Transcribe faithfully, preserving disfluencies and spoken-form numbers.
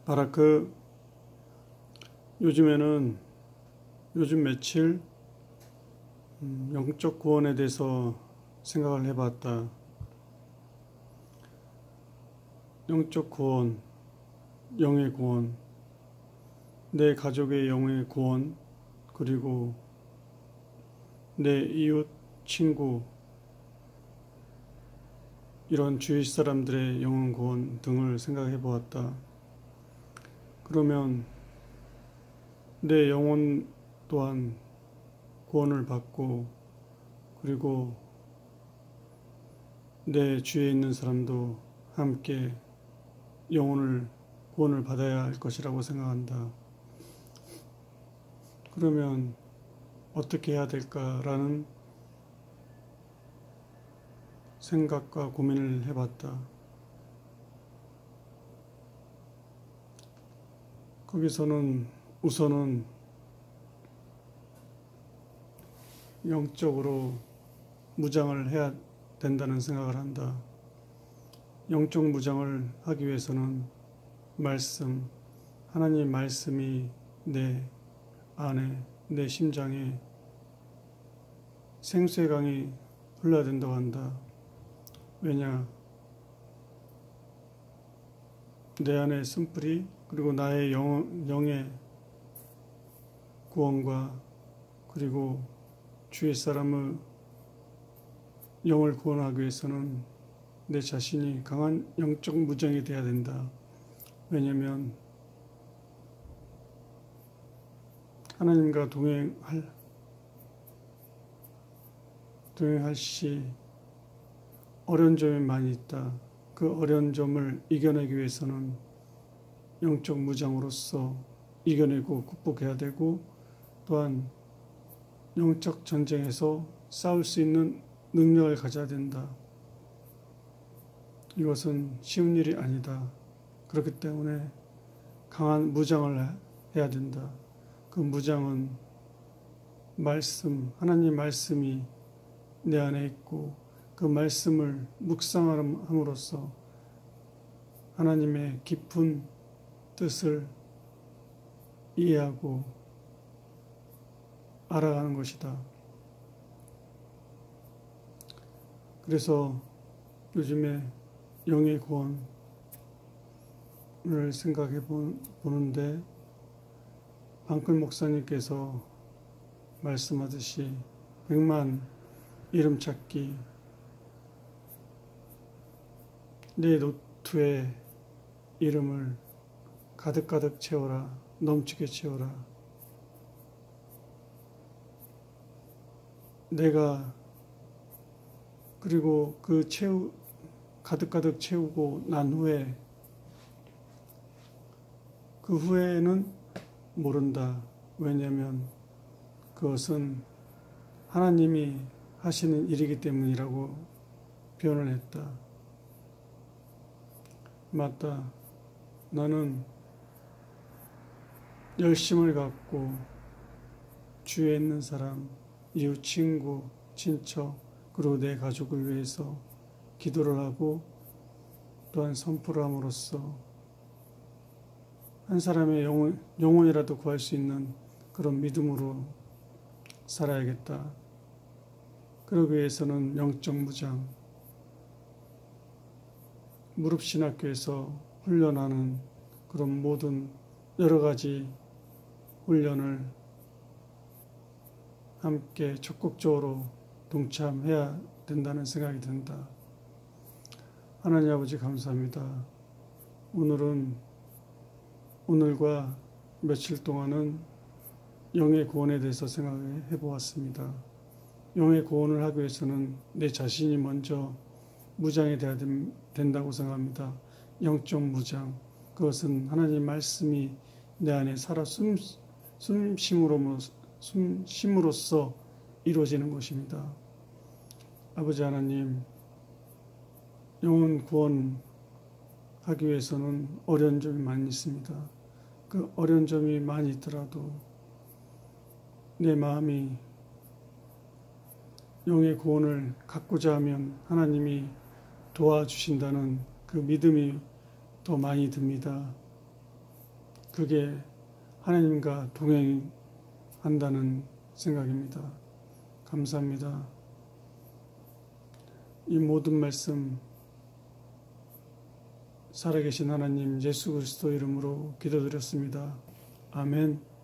바라크, 요즘에는 요즘 며칠 음, 영적 구원에 대해서 생각을 해봤다. 영적 구원, 영의 구원, 내 가족의 영의 구원, 그리고 내 이웃, 친구, 이런 주위 사람들의 영혼 구원 등을 생각해 보았다. 그러면 내 영혼 또한 구원을 받고, 그리고 내 주위에 있는 사람도 함께 영혼을 구원을 받아야 할 것이라고 생각한다. 그러면 어떻게 해야 될까라는 생각과 고민을 해봤다. 거기서는 우선은 영적으로 무장을 해야 된다는 생각을 한다. 영적 무장을 하기 위해서는 말씀, 하나님 말씀이 내 안에, 내 심장에 생수의 강이 흘러야 된다고 한다. 왜냐? 내 안에 쓴뿌리, 그리고 나의 영, 영의 구원과 그리고 주위 사람의 영을 구원하기 위해서는 내 자신이 강한 영적 무장이 되어야 된다. 왜냐하면 하나님과 동행할, 동행할 시 어려운 점이 많이 있다. 그 어려운 점을 이겨내기 위해서는 영적 무장으로서 이겨내고 극복해야 되고, 또한 영적 전쟁에서 싸울 수 있는 능력을 가져야 된다. 이것은 쉬운 일이 아니다. 그렇기 때문에 강한 무장을 해야 된다. 그 무장은 말씀, 하나님 말씀이 내 안에 있고, 그 말씀을 묵상함으로써 하나님의 깊은 뜻을 이해하고 알아가는 것이다. 그래서 요즘에 영의 구원을 생각해 보는데, 방클 목사님께서 말씀하듯이 백만 이름 찾기, 내 노트에 이름을 가득가득 채워라, 넘치게 채워라. 내가 그리고 그 채우 가득가득 채우고 난 후에, 그 후에는 모른다. 왜냐하면 그것은 하나님이 하시는 일이기 때문이라고 표현을 했다. 맞다. 나는 열심을 갖고 주위에 있는 사람, 이웃, 친구, 친척, 그리고 내 가족을 위해서 기도를 하고, 또한 선포를 함으로써 한 사람의 영혼, 영혼이라도 구할 수 있는 그런 믿음으로 살아야겠다. 그러기 위해서는 영적 무장, 무릎신학교에서 훈련하는 그런 모든 여러 가지 훈련을 함께 적극적으로 동참해야 된다는 생각이 든다. 하나님 아버지 감사합니다. 오늘은 오늘과 며칠 동안은 영의 구원에 대해서 생각해 보았습니다. 영의 구원을 하기 위해서는 내 자신이 먼저 무장이 되어야 된다고 생각합니다. 영적 무장, 그것은 하나님 말씀이 내 안에 살아 숨, 숨심으로, 숨심으로써 이루어지는 것입니다. 아버지 하나님, 영혼 구원하기 위해서는 어려운 점이 많이 있습니다. 그 어려운 점이 많이 있더라도 내 마음이 영의 구원을 갖고자 하면 하나님이 도와주신다는 그 믿음이 더 많이 듭니다. 그게 하나님과 동행한다는 생각입니다. 감사합니다. 이 모든 말씀 살아계신 하나님 예수 그리스도 이름으로 기도드렸습니다. 아멘.